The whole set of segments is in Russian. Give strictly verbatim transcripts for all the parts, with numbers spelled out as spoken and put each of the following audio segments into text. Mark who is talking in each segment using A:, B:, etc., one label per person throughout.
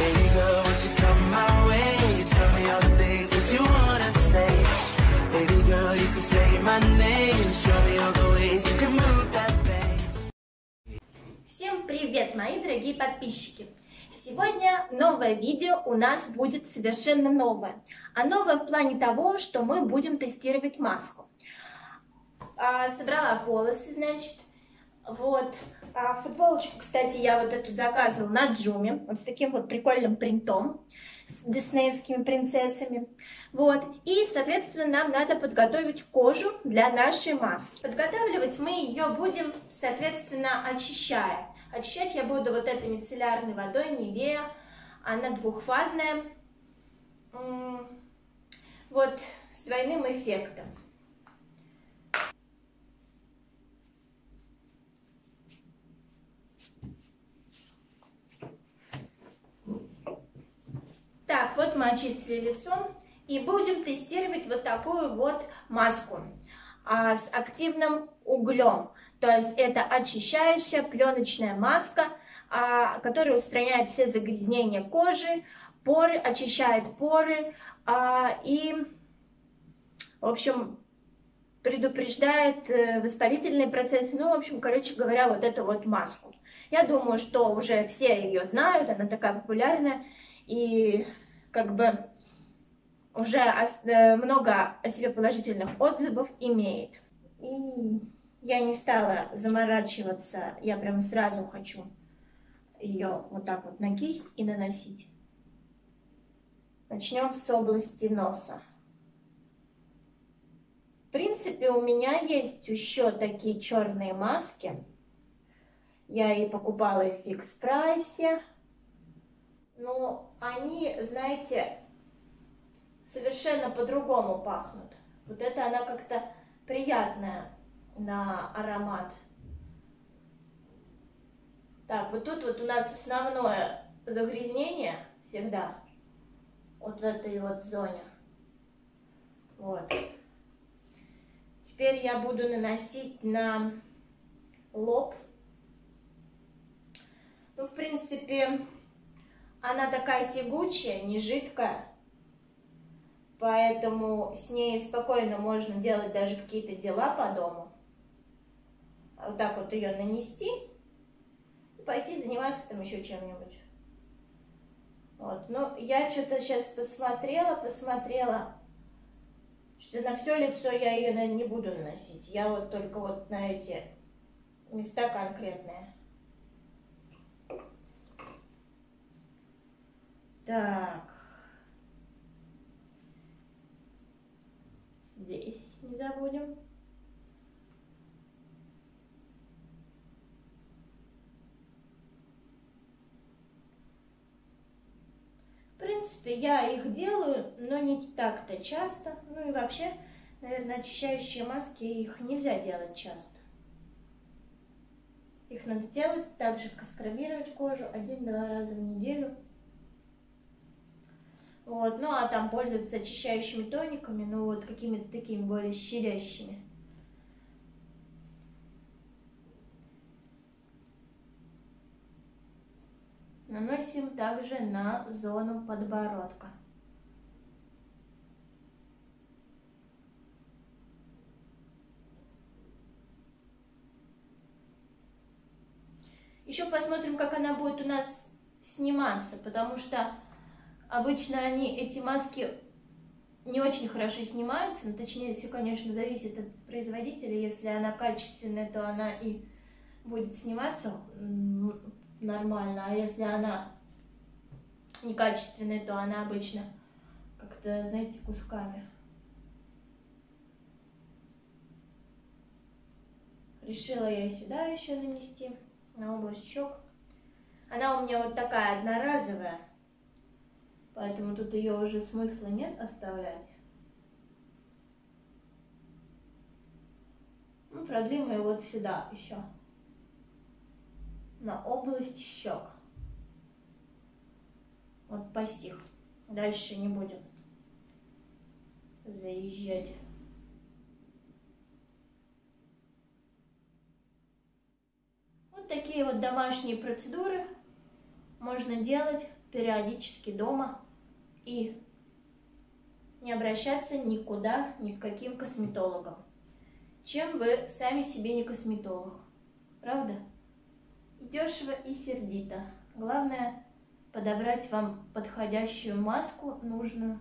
A: Baby girl, won't you come my way? Tell me all the things that you wanna say. Baby girl, you can say my name. Show me all the ways you can move that thing.
B: Всем привет, мои дорогие подписчики! Сегодня новое видео у нас будет совершенно новое. А новое в плане того, что мы будем тестировать маску. А, собрала волосы, значит, вот. А, футболочку, кстати, я вот эту заказывала на Джуме, вот с таким вот прикольным принтом, с диснеевскими принцессами. Вот. И, соответственно, нам надо подготовить кожу для нашей маски. Подготавливать мы ее будем, соответственно, очищая. Очищать я буду вот этой мицеллярной водой Nivea. Она двухфазная. Вот с двойным эффектом. Так, вот мы очистили лицо. И будем тестировать вот такую вот маску а, с активным углем. То есть это очищающая пленочная маска, а, которая устраняет все загрязнения кожи, поры, очищает поры а, и, в общем, предупреждает воспалительный процесс. Ну, в общем, короче говоря, вот эту вот маску. Я думаю, что уже все ее знают, она такая популярная и как бы уже много о себе положительных отзывов имеет. И я не стала заморачиваться, я прям сразу хочу ее вот так вот на кисть и наносить. Начнем с области носа. В принципе, у меня есть еще такие черные маски. Я и покупала их в фикс прайсе. Но они, знаете, совершенно по-другому пахнут. Вот это она как-то приятная на аромат. Так, вот тут вот у нас основное загрязнение всегда. Вот в этой вот зоне. Вот. Теперь я буду наносить на лоб. Ну, в принципе, она такая тягучая, не жидкая. Поэтому с ней спокойно можно делать даже какие-то дела по дому. Вот так вот ее нанести и пойти заниматься там еще чем-нибудь. Вот. Ну, я что-то сейчас посмотрела, посмотрела, что на все лицо я ее, наверное, не буду наносить. Я вот только вот на эти места конкретные. Так. Здесь не забудем. В принципе, я их делаю, но не так-то часто. Ну и вообще, наверное, очищающие маски, их нельзя делать часто. Их надо делать, также как скрабировать кожу один-два раза в неделю. Вот, ну а там пользоваться очищающими тониками, ну вот какими-то такими более щадящими. Наносим также на зону подбородка. Еще посмотрим, как она будет у нас сниматься, потому что обычно они, эти маски, не очень хорошо снимаются, но точнее, все, конечно, зависит от производителя. Если она качественная, то она и будет сниматься нормально, а если она некачественная, то она обычно как-то, знаете, кусками. Решила я сюда еще нанести, на область щек. Она у меня вот такая одноразовая. Поэтому тут ее уже смысла нет оставлять. Ну, продвинем ее вот сюда еще. На область щек. Вот по сих. Дальше не будем заезжать. Вот такие вот домашние процедуры можно делать периодически дома и не обращаться никуда, ни к каким косметологам. Чем вы сами себе не косметолог, правда? И дешево, и сердито. Главное подобрать вам подходящую маску, нужную,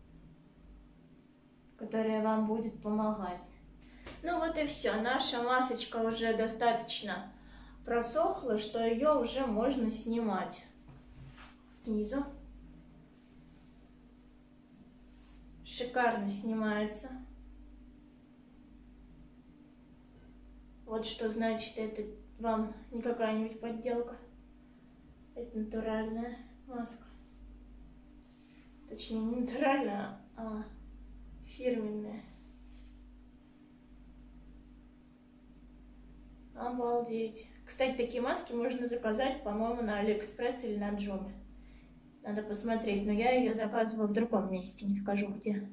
B: которая вам будет помогать. Ну вот и все. Наша масочка уже достаточно просохла, что ее уже можно снимать. Снизу. Шикарно снимается. Вот что значит, это вам не какая-нибудь подделка. Это натуральная маска. Точнее, не натуральная, а фирменная. Обалдеть. Кстати, такие маски можно заказать, по-моему, на Алиэкспресс или на Джоме. Надо посмотреть, но я ее заказывала в другом месте, не скажу где.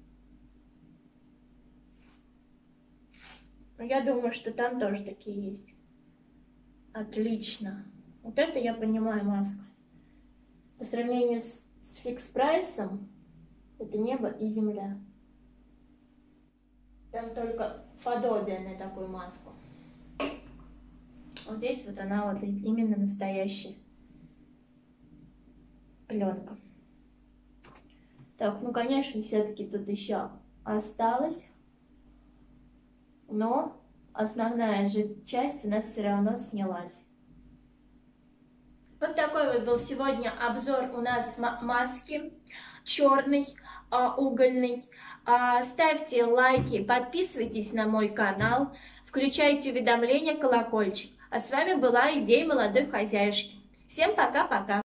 B: Но я думаю, что там тоже такие есть. Отлично. Вот это я понимаю маска. По сравнению с, с фикс-прайсом, это небо и земля. Там только подобие на такую маску. Вот здесь вот она вот именно настоящая пленка. Так, ну конечно, все-таки тут еще осталось, но основная же часть у нас все равно снялась. Вот такой вот был сегодня обзор у нас маски черный, угольный. Ставьте лайки, подписывайтесь на мой канал, включайте уведомления, колокольчик. А с вами была Идея молодой хозяюшки. Всем пока-пока!